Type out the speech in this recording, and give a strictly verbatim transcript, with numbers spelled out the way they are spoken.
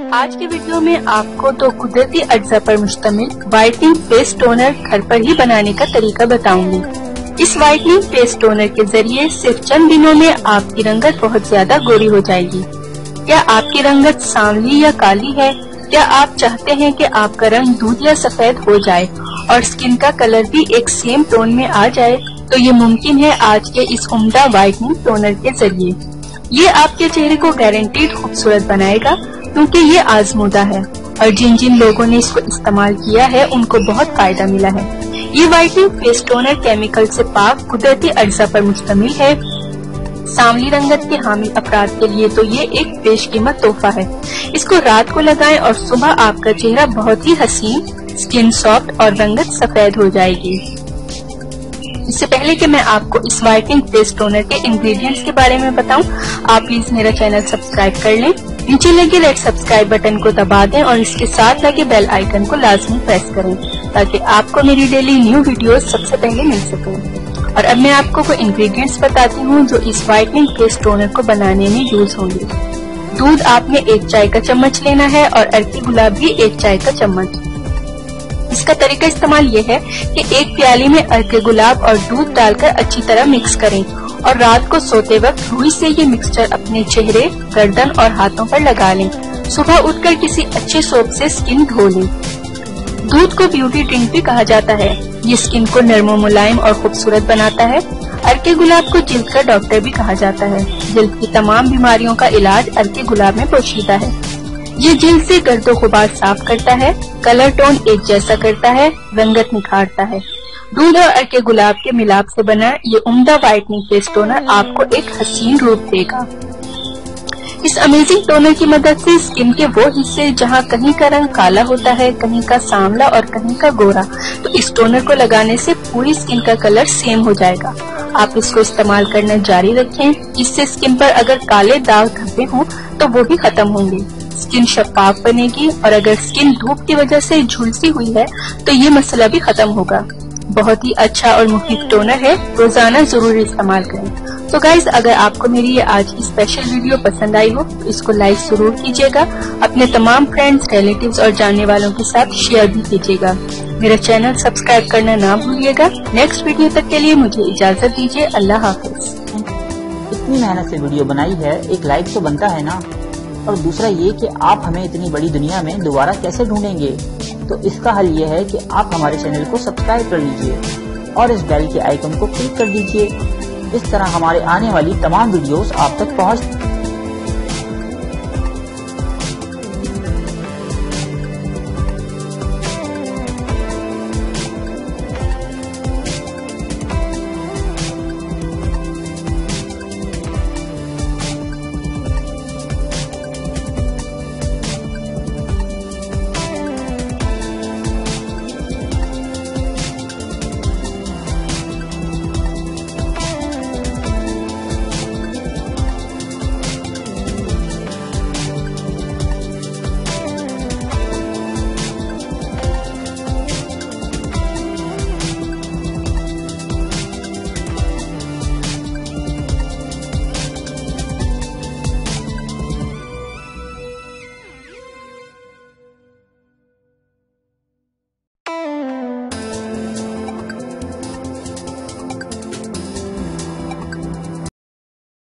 آج کے ویڈیو میں آپ کو دو قدرتی اجزاء پر مشتمل وائٹننگ فیس ٹونر گھر پر ہی بنانے کا طریقہ بتاؤں گی۔ اس وائٹننگ فیس ٹونر کے ذریعے صرف چند دنوں میں آپ کی رنگت بہت زیادہ گوری ہو جائے گی۔ کیا آپ کی رنگت سانولی یا کالی ہے؟ کیا آپ چاہتے ہیں کہ آپ کا رنگ دودھ یا سفید ہو جائے اور اسکن کا کلر بھی ایک سیم ٹون میں آ جائے؟ تو یہ ممکن ہے آج کے اس عمدہ وائٹننگ ٹونر کے ذریعے۔ یہ آپ کے چہرے کو گارنٹیڈ خوبصورت بنائے گا کیونکہ یہ آزمودہ ہے اور جن جن لوگوں نے اس کو استعمال کیا ہے ان کو بہت فائدہ ملا ہے۔ یہ وائٹننگ فیس ٹونر کیمیکل سے پاک قدرتی اجزاء پر مشتمل ہے۔ سانولی رنگت کے حامل افراد کے لیے تو یہ ایک بیش قیمت تحفہ ہے۔ اس کو رات کو لگائیں اور صبح آپ کا چہرہ بہت ہی حسین، اسکن سافٹ اور رنگت سفید ہو جائے گی۔ اس سے پہلے کہ میں آپ کو اس وائٹننگ فیس ٹونر کے انگریڈینٹس کے بارے میں بتاؤں، آپ پلیز میرا چینل سبسکرائب کر لیں، نیچے لگے ریڈ سبسکرائب بٹن کو دبا دیں اور اس کے ساتھ لگے بیل آئیکن کو لازمی پریس کریں تاکہ آپ کو میری ڈیلی نیو ویڈیوز سب سے پہلے مل سکیں۔ اور اب میں آپ کو وہ انگریڈینٹس بتاتی ہوں جو اس وائٹننگ فیس ٹونر کو بنانے میں یوز ہوں گے۔ دودھ آپ نے ایک چائے کا چمچ لینا ہے اور ارکی گلاب بھی ایک چائے کا چمچ۔ اس کا طریقہ استعمال یہ ہے کہ ایک پیالی میں ارکے گلاب اور دودھ ڈال کر اچھی طرح مکس کریں اور رات کو سوتے وقت روئی سے یہ مکسچر اپنے چہرے، گردن اور ہاتھوں پر لگا لیں۔ صبح اٹھ کر کسی اچھے سوپ سے اسکن دھو لیں۔ دودھ کو بیوٹی ڈرنک بھی کہا جاتا ہے۔ یہ اسکن کو نرم و ملائم اور خوبصورت بناتا ہے۔ ارکے گلاب کو جلد کا ڈاکٹر بھی کہا جاتا ہے۔ جلد کی تمام بیماریوں کا علاج ارکے گلاب میں پوشیدہ ہے۔ یہ جلد سے گرد و غبار صاف کرتا ہے، کلر ٹون ایک جیسا کرتا ہے، رنگت نکھارتا ہے۔ دودھ اور ارکے گلاب کے ملاپ سے بنا یہ عمدہ وائٹننگ فیس ٹونر آپ کو ایک حسین روپ دے گا۔ اس امیزنگ ٹونر کی مدد سے اسکن کے وہ حصے جہاں کہیں کا رنگ کالا ہوتا ہے، کہیں کا سانولا اور کہیں کا گورا، تو اس ٹونر کو لگانے سے پوری اسکن کا کلر سیم ہو جائے گا۔ آپ اس کو استعمال کرنا جاری رکھیں، اس سے اسکن پر اگر کالے داغ دھبے ہوں تو وہ بھی ختم ہوں گے، اسکن شفاف بنے گی اور اگر اسکن دھوپ کی وجہ سے جھلسی ہوئی ہے تو یہ مسئلہ بھی ختم ہوگا۔ بہت ہی اچھا اور مفید ٹونر ہے، روزانہ ضرور استعمال کریں۔ تو گائز، اگر آپ کو میری یہ آج کی اسپیشل ویڈیو پسند آئی ہو تو اس کو لائک ضرور کیجیے گا، اپنے تمام فرینڈز، ریلیٹیوز اور جاننے والوں کے ساتھ شیئر بھی کیجیے گا۔ میرا چینل سبسکرائب کرنا نہ بھولیے گا۔ نیکسٹ ویڈیو تک کے لیے مجھے اجازت دیجیے۔ اللہ حافظ۔ اتنی محنت سے ویڈیو بنائی ہے، ایک لائک تو بنتا ہے نا، اور دوسرا یہ کہ آپ ہمیں اتنی بڑی دنیا میں دوبارہ کیسے ڈھونڈیں گے؟ تو اس کا حل یہ ہے کہ آپ ہمارے چینل کو سبسکرائب کر لیجئے اور اس بیل کے آئیکن کو کلک کر دیجئے۔ اس طرح ہمارے آنے والی تمام ویڈیوز آپ تک پہنچ